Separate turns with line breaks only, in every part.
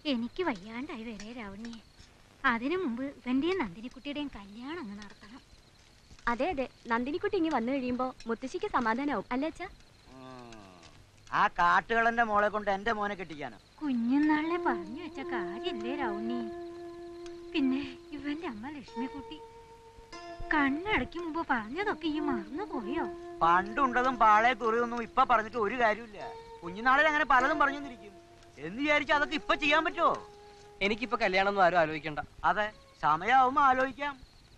എനിക്ക് വയ്യാണ്ടായി വരെ രാവണിയെ. അതിനു മുമ്പ് ഇവന്റെയും നന്ദിനിക്കുട്ടിയുടെയും കല്യാണം അങ്ങ് നടത്തണം.
അതെ അതെ, നന്ദിനിക്കുട്ടി ഇങ്ങ് വന്നു കഴിയുമ്പോ മുത്തശ്ശിക്ക് സമാധാനാവും അല്ലേ അച്ഛാ?
ആ കാട്ടുകളന്റെ മോളെ കൊണ്ട് എന്റെ മോനെ കെട്ടിക്കാനോ?
കുഞ്ഞുനാളിലെ പറഞ്ഞു വെച്ച കാര്യല്ലേ രാവണി. പിന്നെ ഇവന്റെ അമ്മ ലക്ഷ്മിക്കുട്ടി കണ്ണടയ്ക്ക് മുമ്പ് പറഞ്ഞതൊക്കെ ഈ മറന്നു പോയോ?
പണ്ടുണ്ടതും പാളയെ കുറിയൊന്നും ഇപ്പൊ പറഞ്ഞിട്ട് ഒരു കാര്യമില്ല. കുഞ്ഞുനാളിൽ അങ്ങനെ പലതും പറഞ്ഞിരിക്കും എന്ന് വിചാരിച്ച അതൊക്കെ ഇപ്പൊ ചെയ്യാൻ പറ്റുമോ?
എനിക്കിപ്പോ കല്യാണം ഒന്നും ആരും ആലോചിക്കണ്ട.
അതെ, സമയാവുമ്പോ ആലോചിക്കാം.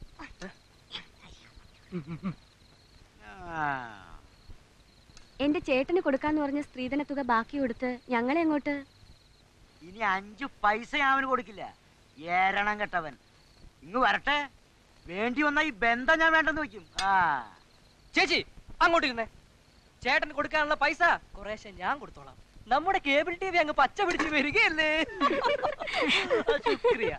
എന്റെ ചേട്ടന് കൊടുക്കാന്ന് പറഞ്ഞ സ്ത്രീധന തുക ബാക്കി കൊടുത്ത് ഞങ്ങളെ എങ്ങോട്ട്?
ഇനി 5 പൈസ അവന് കൊടുക്കില്ല. ഏരണം കെട്ടവൻ ഇങ്ങ് വരട്ടെ. വേണ്ടി വന്ന ഈ ബന്ധം ഞാൻ വേണ്ടെന്ന് വെക്കും.
ചേച്ചി അങ്ങോട്ടിരുന്നേ. ചേട്ടന് കൊടുക്കാനുള്ള പൈസ കുറേശ്ശെ ഞാൻ കൊടുത്തോളാം. നമ്മുടെ കേബിൾ ടി വി അങ്ങ് പച്ച പിടിച്ച് വരികയല്ലേ. ശുക്രിയ.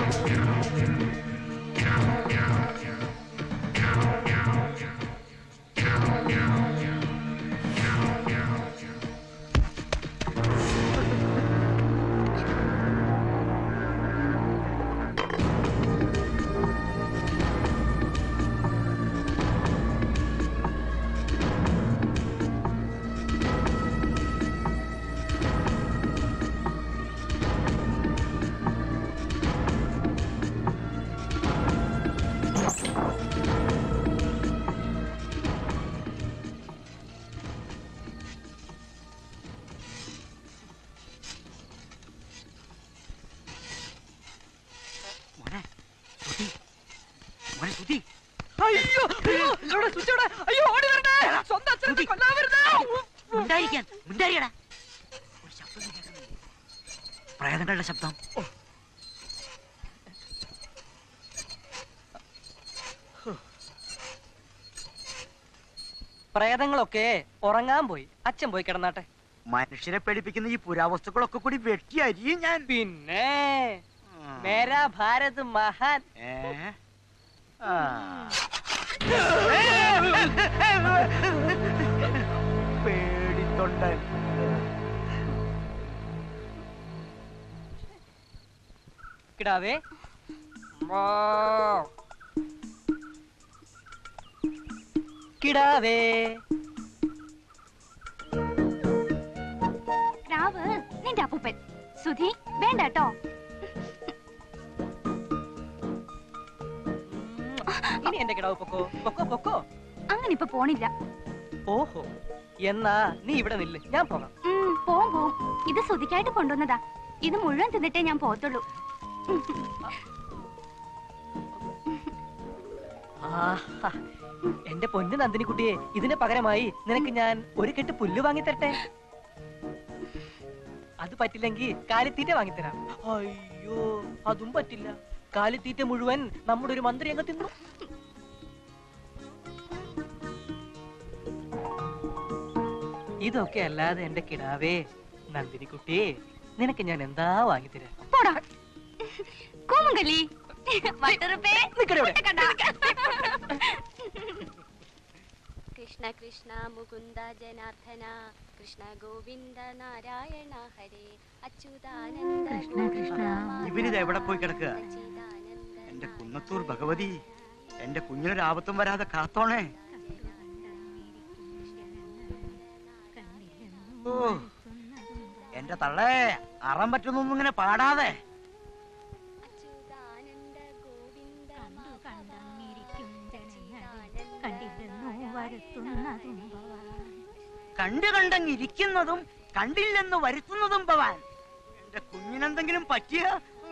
പ്രേതങ്ങളുടെ ശബ്ദം. പ്രേതങ്ങളൊക്കെ ഉറങ്ങാൻ പോയി. അച്ഛൻ പോയി കിടന്നാട്ടെ.
മനുഷ്യരെ പേടിപ്പിക്കുന്ന ഈ പുരാവസ്തുക്കളൊക്കെ കൂടി വെട്ടി അരിയും ഞാൻ.
പിന്നെ മേരാ ഭാരത് മഹാൻ.
പേടിത്തൊണ്ടൻ.
കിടാവേ കിടാവേ.
രാവ് നിന്റെ അപ്പൂപ്പൻ. സുധി വേണ്ട കേട്ടോ.
ഇനി എന്റെ കിടാവ് പൊക്കോ പൊക്കോ പൊക്കോ.
അങ്ങനെ ഇപ്പൊ പോണില്ല.
ഓഹോ, എന്നാ നീ ഇവിടെ നില്ല്, ഞാൻ പോകാം.
പോവും. ഇത് സുധിക്കായിട്ട് കൊണ്ടുവന്നതാ. ഇത് മുഴുവൻ തിന്നിട്ടേ ഞാൻ പോകത്തുള്ളൂ.
എന്റെ പൊന്നു നന്ദിനിക്കുട്ടിയെ, ഇതിന് പകരമായി നിനക്ക് ഞാൻ ഒരു കെട്ട് പുല്ല് വാങ്ങിത്തരട്ടെ? അത് പറ്റില്ലെങ്കിൽ കാലിത്തീറ്റ വാങ്ങിത്തരാം. അയ്യോ, അതും പറ്റില്ല. കാലിത്തീറ്റ മുഴുവൻ നമ്മുടെ ഒരു മന്ത്രി അങ്ങ് തിന്നു. ഇതൊക്കെ അല്ലാതെ എന്റെ കിടാവേ നന്ദിനിക്കുട്ടിയെ, നിനക്ക് ഞാൻ എന്താ വാങ്ങിത്തരാം?
കൃഷ്ണ കൃഷ്ണ മുകുന്ദ ജനാർദ്ദന കൃഷ്ണ ഗോവിന്ദ നാരായണ ഹരേ അച്യുതാനന്ദ.
ഇവനിത് എവിടെ പോയി കിടക്കുക? എന്റെ കുന്നത്തൂർ ഭഗവതി, എന്റെ കുഞ്ഞിനൊരാപത്തും വരാതെ കാത്തോണേ. ഓ, എന്റെ തള്ളേ, അറം പറ്റുന്നൊന്നും ഇങ്ങനെ പാടാതെ. കണ്ടങ്ങിരിക്കുന്നതും കണ്ടില്ലെന്ന് വരുത്തുന്നതും ഭവാൻ. എന്റെ കുഞ്ഞിനെന്തെങ്കിലും പറ്റിയ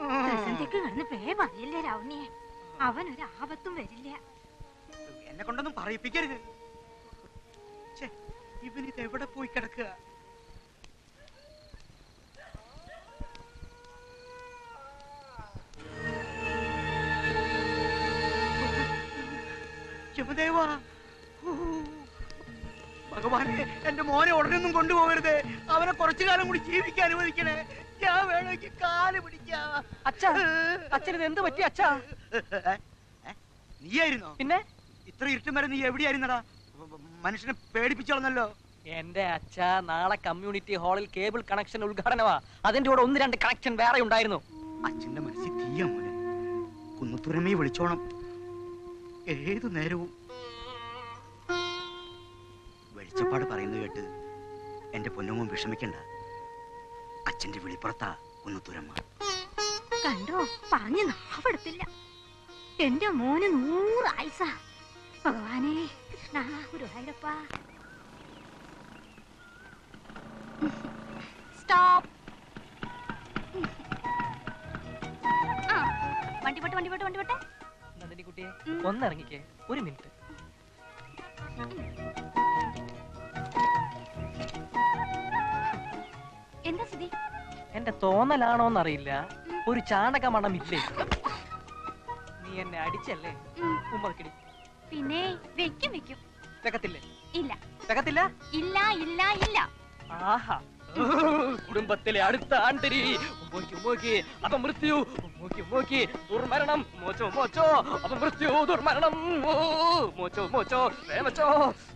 രാവണിയെ. അവനൊരു ആപത്തും വരില്ല.
എന്നെ കൊണ്ടൊന്നും പറയിപ്പിക്കരുത്. ഇവനിത് എവിടെ പോയി കിടക്കുക? യമദേവാ, ഭഗവാനെ, എന്റെ മോനെ ഉടനെയൊന്നും കൊണ്ടുപോകരുത്. അവനെ കുറച്ചു കാലം കൂടി ജീവിക്കാൻ അനുവദിക്കണേ. ഞാൻ വേണമെങ്കിൽ കാല് പിടിക്കാം.
അച്ഛാ, അച്ഛന് എന്ത് പറ്റി അച്ഛാ?
നീയായിരുന്നോ?
പിന്നെ
ഇത്ര ഇരുട്ടും വരെ നീ എവിടെയായിരുന്നടാ? മനുഷ്യനെ പേടിപ്പിച്ചോളന്നല്ലോ.
എന്റെ അച്ഛ നാളെ കമ്മ്യൂണിറ്റി ഹാളിൽ കേബിൾ കണക്ഷൻ ഉദ്ഘാടനമാ. അതിന്റെ കൂടെ 1-2 കണക്ഷൻ വേറെ ഉണ്ടായിരുന്നു.
അച്ഛന്റെ മനസ്സിൽ തീയ മോനെ. കുന്നത്തുരമേ വിളിച്ചോണം ഏതു നേരവും. വെളിച്ചപ്പാട് പറയുന്നത് കേട്ട് എന്റെ പൊന്നുമോൻ വിഷമിക്കണ്ട. അച്ഛന്റെ വിളിപ്പുറത്താ കുന്നത്തുരമ്മ.
കണ്ടോ, പറഞ്ഞു നാവെടുത്തില്ല. എന്റെ മോന് 100 ആയുസ. ഭഗവാനേ കൃഷ്ണ ഗുരുവായൂരപ്പ.
സ്റ്റോപ്പ്. വണ്ടി പോട്ടെ വണ്ടി പോട്ടെ വണ്ടി പോട്ടെ.
നന്ദിനി കുട്ടിയെ ഒന്നിറങ്ങിക്കേ, 1 മിനിറ്റ്.
എന്താ സ്ഥിതി?
എന്റെ തോന്നലാണോന്നറിയില്ല, ഒരു ചാണക മണം ഇല്ലേ? നീ എന്നെ അടിച്ചല്ലേ? ഉമ്മക്കിടി.
പിന്നെ വെക്കും വെക്കും.
വെക്കത്തില്ലേ?
ഇല്ല.
വെക്കത്തില്ല?
ഇല്ല ഇല്ല ഇല്ല.
ആഹാ, കുടുംബത്തിലെ അടുത്ത ആണ്ടരി. അപമൃത്യു ദുർമരണം. മോച്ചോ മോച്ചോ അപമൃത്യു ദുർമരണം. മോച്ചോ മോച്ചോ വേമച്ചോ.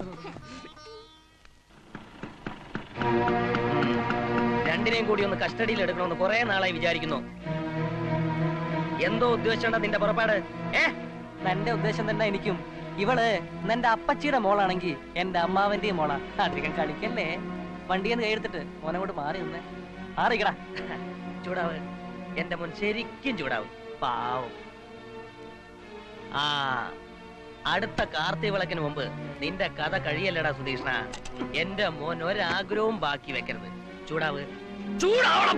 രണ്ടിനെയും കൂടി ഒന്ന് കസ്റ്റഡിയിൽ എടുക്കണമെന്ന് കുറെ നാളായി വിചാരിക്കുന്നു. എന്തോ ഉദ്ദേശിച്ചാണ് നിന്റെ പുറപ്പാട്?
എന്റെ ഉദ്ദേശം തന്നെ എനിക്കും. ഇവള് നിന്റെ അപ്പച്ചിയുടെ മോളാണെങ്കി എന്റെ അമ്മാവന്റെയും മോളാ. അധികം കളിക്കല്ലേ. വണ്ടിയെന്ന് കൈയെടുത്തിട്ട് മോനെ കൊണ്ട് മാറി നിന്നേ. മാറിക്കടാ.
ചൂടാവ്. എന്റെ മോൻ ശരിക്കും ചൂടാവും. പാവം. ആ, അടുത്ത കാർത്തി വിളക്കിന് മുമ്പ് നിന്റെ കഥ കഴിയല്ലടാ സുധീഷ്ണ. എന്റെ മോൻ ഒരാഗ്രഹവും ബാക്കി വെക്കരുത്. ചൂടാവ്. ചൂടാവണം.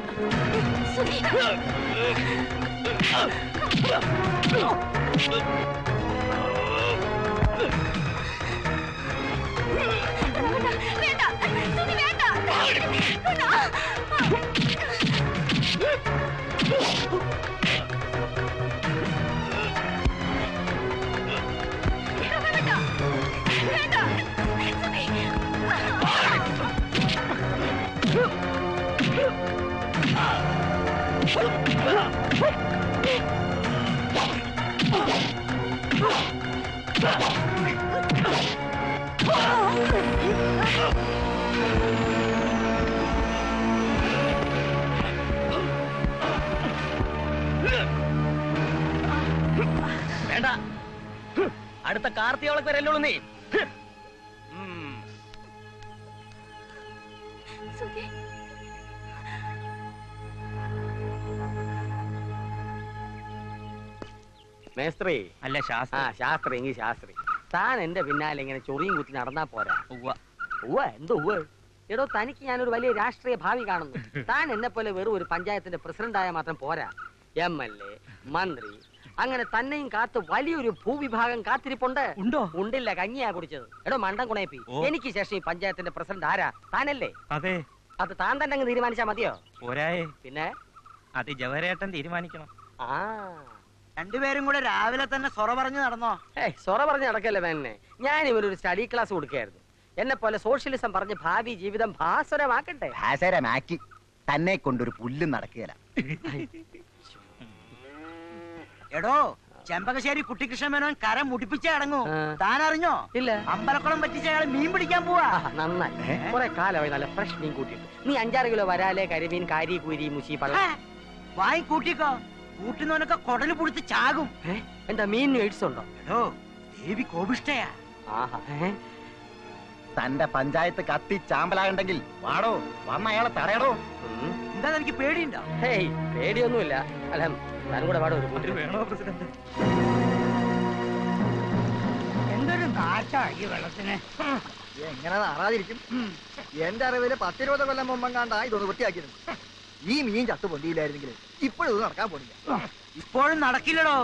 വേണ്ട. അടുത്ത കാർത്തിയോളക്ക് വരല്ലോ നീ.
മേസ്ത്രി
അല്ല ശാസ്ത്രി.
ശാസ്ത്രി എങ്കിൽ ശാസ്ത്രി. താൻ എന്റെ പിന്നാലെ ഇങ്ങനെ ചൊറിയും കുത്തി നടന്നാ പോരാ. എന്തോ എടോ, തനിക്ക് ഞാനൊരു വലിയ രാഷ്ട്രീയ ഭാവി കാണുന്നു. താൻ എന്നെ പോലെ വെറും ഒരു പഞ്ചായത്തിന്റെ പ്രസിഡന്റ് ആയ മാത്രം പോരാ. MLA, മന്ത്രി, അങ്ങനെ തന്നെയും കാത്ത് വലിയൊരു ഭൂവിഭാഗം കാത്തിരിപ്പുണ്ട്.
ഉണ്ടോ?
ഉണ്ടില്ല, കഞ്ഞിയാ കുടിച്ചത്. എടോ മണ്ടൻ കുണയപ്പി, എനിക്ക് ശേഷം ഈ പഞ്ചായത്തിന്റെ പ്രസിഡന്റ് ആരാ? താനല്ലേ?
അതെ.
അത് താൻ തന്നെ അങ്ങ് തീരുമാനിച്ചാ മതിയോ?
പോരായേ,
പിന്നെ
അത് ജവഹരേട്ടൻ തീരുമാനിക്കണം.
ആ,
രണ്ടുപേരും കൂടെ രാവിലെ തന്നെ സൊറ പറഞ്ഞു നടന്നോ?
സൊറ പറഞ്ഞ് നടക്കല്ലേ തന്നെ. ഞാൻ ഇവരൊരു സ്റ്റഡി ക്ലാസ് കൊടുക്കുകയായിരുന്നു. എന്നെ പോലെ സോഷ്യലിസം പറഞ്ഞ് ഭാവി ജീവിതം ഭാസുരമാക്കട്ടെ.
ഭാസുരമാക്കി തന്നെ കൊണ്ടൊരു പുല്ലും നടക്കുകയില്ല.
എടോ, ചെമ്പകശ്ശേരി കുട്ടിക്കൃഷ്ണ മേനോൻ കരം മുടിപ്പിച്ചേ അടങ്ങൂ. താൻ അറിഞ്ഞോ?
ഇല്ല.
അമ്പലക്കുളം പറ്റിച്ച അയാൾ മീൻ പിടിക്കാൻ പോവാ.
നന്നായി. കുറെ കാലമായി നല്ല ഫ്രഷ് മീൻ കൂട്ടിയിട്ട്. നീ 5-6 കിലോ വരാലെ, കരിമീൻ, കാരി, കുരി, മുശി, പള്ള
വാങ്ങി കൂട്ടിക്കോ. കൂട്ടുന്നവനൊക്കെ കൊടല് പുടിച്ച് ചാകും.
എന്താ മീനിന് എയ്ഡ്സ് ഉണ്ടോ?
എടോ, ദേവി കോപിഷ്ടയാ.
ആഹാ.
തന്റെ പഞ്ചായത്ത് കത്തി ചാമ്പലാകണ്ടെങ്കിൽ വാടോ, വന്ന അയാളെ തടയടോ.
എന്താ എനിക്ക് പേടിയുണ്ടോ?
ഹേയ്, പേടിയൊന്നുമില്ല. അല്ല, താനും കൂടെ പാടോ ഒരു കൂട്ടിൽ.
വേണോ പ്രസിഡന്റ്?
എന്തൊരു കാറ്റാ ഈ വെള്ളത്തിന്.
എങ്ങനെ നാറാതിരിക്കും? എന്റെ അറിവില് 10-20 കൊല്ലം മുമ്പം കണ്ടാ ഇതൊന്ന് വൃത്തിയാക്കിയിരുന്നു. ഈ മീൻ ചത്തു പൊന്തിയില്ലായിരുന്നെങ്കിൽ ഇപ്പോഴും ഇത് നടക്കാൻ പോണില്ല.
ഇപ്പോഴും നടക്കില്ലടോ.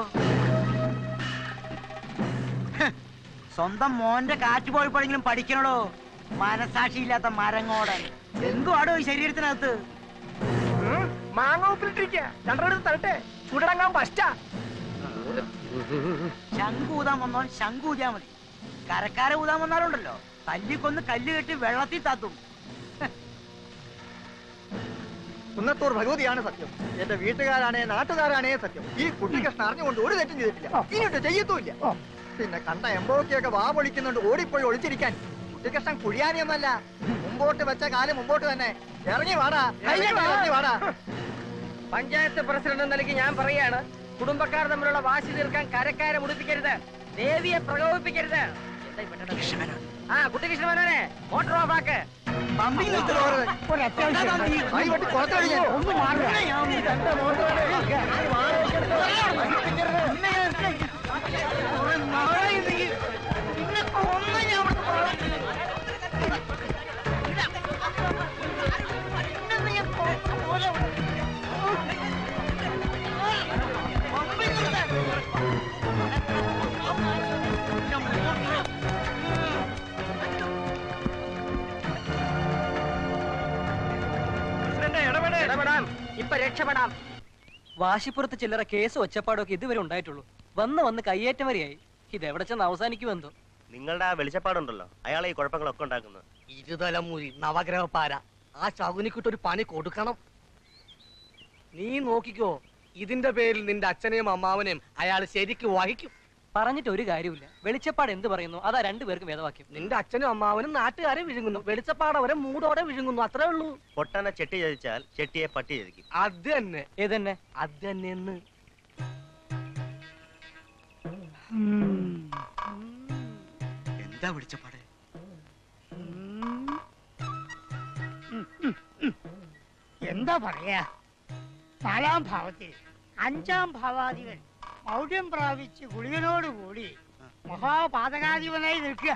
സ്വന്തം മോന്റെ കാറ്റ് പോയപ്പോഴെങ്കിലും പഠിക്കണടോ. മനസാക്ഷിയില്ലാത്ത മരങ്ങോടൻ. എന്തുവാടോ ഈ ശരീരത്തിനകത്ത്? ശംഖൂതാൻ വന്നോ ശംഖൂതിയാ മതി. കരക്കാരെ ഊതാൻ വന്നാലുണ്ടല്ലോ തല്ലിക്കൊന്ന് കല്ല് കെട്ടി വെള്ളത്തിൽ താത്തും.
കുന്നത്തൂർ ഭഗവതിയാണ് സത്യം. എന്റെ വീട്ടുകാരാണേ നാട്ടുകാരാണേ സത്യം. ഈ കുട്ടിക്കൃഷ്ണൻ അറിഞ്ഞുകൊണ്ട് ഒരു തെറ്റും ചെയ്തിട്ടില്ല, ഇനിയൊട്ട് ചെയ്യത്തുമില്ല. പിന്നെ കണ്ട എമ്പോക്കിയൊക്കെ വാ പൊളിക്കുന്നുണ്ട് ഓടിപ്പോയി ഒളിച്ചിരിക്കാൻ. കുട്ടിക്കൃഷ്ണൻ കുഴിയാനിയൊന്നല്ല, മുമ്പോട്ട് വെച്ച കാലം മുമ്പോട്ട് തന്നെ. ഇറങ്ങി വാടാ, ഇറങ്ങി വാടാ.
പഞ്ചായത്ത് പ്രസിഡന്റ് എന്ന നിലയ്ക്ക് ഞാൻ പറയാണ്, കുടുംബക്കാർ തമ്മിലുള്ള വാശി തീർക്കാൻ കരക്കാരെ മുടിപ്പിക്കരുത്, ദേവിയെ പ്രകോപിപ്പിക്കരുത്. ആ കുട്ടികൃഷ്ണനെ മോട്ടോർ ഓഫ് ആക്ക്. ഇടപെടാം, ഇപ്പൊ രക്ഷപ്പെടാം.
വാശിപ്പുറത്ത് ചില്ലറ കേസ് ഒച്ചപ്പാടൊക്കെ ഇതുവരെ ഉണ്ടായിട്ടുള്ളൂ. വന്ന് കയ്യേറ്റം വരെയായി. ഇതെവിടെ ചെന്ന് അവസാനിക്കുമെന്തോ.
നിങ്ങളുടെ ആ വെളിച്ചപ്പാടുണ്ടല്ലോ, അയാളെ ഈ കുഴപ്പങ്ങളൊക്കെ ഉണ്ടാക്കുന്നത്.
ഇരുതലമുരി നവഗ്രഹപ്പാര, ആ ശകുനിക്കിട്ടൊരു പണി കൊടുക്കണം. നീ നോക്കിക്കോ, ഇതിന്റെ പേരിൽ നിന്റെ അച്ഛനെയും അമ്മാവനെയും അയാൾ ശരിക്ക് വഹിക്കും.
പറഞ്ഞിട്ട് ഒരു കാര്യമില്ല. വെളിച്ചപ്പാട് എന്ത് പറയുന്നു അതാ രണ്ടുപേർക്കും വേദവാക്യം.
നിന്റെ അച്ഛനും അമ്മാവനും നാട്ടുകാരെ വിഴുങ്ങുന്നു, വെളിച്ചപ്പാടവരെ മൂടോടെ വിഴുങ്ങുന്നു, അത്രേ ഉള്ളൂ.
പൊട്ടനെ ചെട്ടി ചതിച്ചാൽ ചെട്ടിയെ പട്ടി ചതിക്കും.
അത് തന്നെ,
ഏതന്നെ
അത് തന്നെ.
എന്താ വെളിച്ചപ്പാട്?
എന്താ പറയാ, 4-ാം ഭാവത്തിൽ 5-ാം ഭാവാധിപൻ മൗഢ്യം പ്രാപിച്ച് ഗുളികനോടുകൂടി മഹാപാതകാധിപനായി നിൽക്കുക.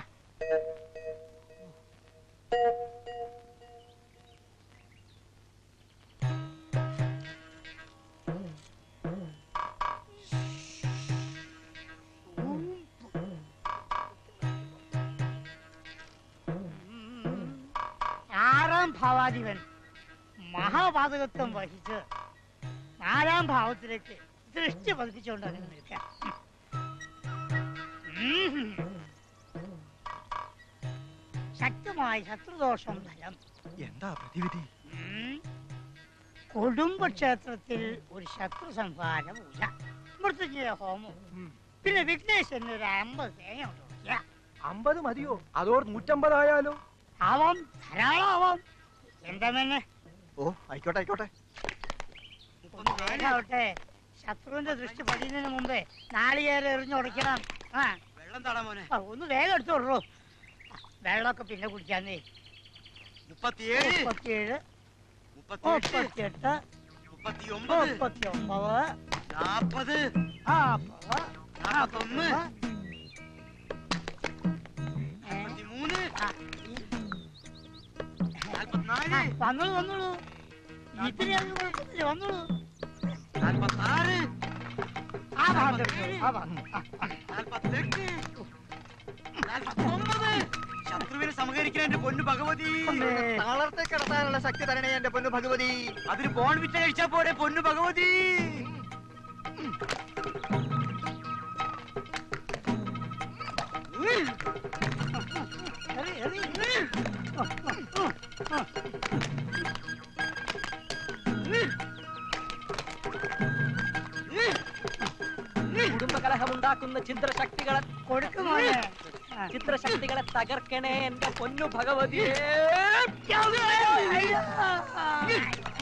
ആറാം ഭാവാധിപൻ മഹാപാതകത്വം വഹിച്ച് 4-ാം ഭാവത്തിലേക്ക് ദൃഷ്ടി പതിപ്പിച്ചുകൊണ്ട് അങ്ങനെ നിൽക്കാം. ശക്തമായ ശത്രുദോഷം ഫലം.
എന്താ പ്രതിവിധി?
കുടുംബക്ഷേത്രത്തിൽ ഒരു ശത്രു സംഹാര പൂജ, മൃത്യുഞ്ജയ ഹോമം, പിന്നെ വിഘ്നേശ്വരന് ഒരു 50 തേങ്ങ കൊണ്ട് കൊടുക്കുക.
50 മതിയോ? അതോർ 150 ആയാലോ?
ആവാം, ധാരാളം ആവാം. എന്താ തന്നെ?
ഓ ആയിക്കോട്ടെ ആയിക്കോട്ടെ.
ഒന്ന് വേഗാവട്ടെ, ശത്രുവിന്റെ ദൃഷ്ടി പതിയുന്നതിന് മുമ്പേ നാളികേരം എറിഞ്ഞുടയ്ക്കണം. ആ
വെള്ളം തടാ മോനെ.
ഒന്ന് വേഗം എടുത്തോളൂ. വെള്ളമൊക്കെ പിന്നെ കുടിക്കാന്നേ.
37,
37,
38,
38,
39,
39,
40,
41,
43, 44,
വന്നോളൂ. ഇത്രയും കുഴപ്പമില്ല, വന്നോളൂ.
46,
ആ ഭാഗത്ത് എടുത്തോളൂ, ആ ഭാഗത്ത്.
48, 49. ശത്രുവിനെ സമകരിക്കാൻ എന്റെ പൊന്നു ഭഗവതി.
തളർത്തി കിടത്താനുള്ള ശക്തി തരണേ എന്റെ പൊന്നു ഭഗവതി.
അതിന് ബോൺ വിറ്റ കഴിച്ചാ പോരെ പൊന്നു ഭഗവതി.
കുടുംബകലഹമുണ്ടാക്കുന്ന ചിത്രശക്തികളെ
കൊടുക്കുമോനെ.
ചിത്രശക്തികളെ തകർക്കണേ എന്റെ പൊന്നു ഭഗവതിയെ.
അയ്യോ.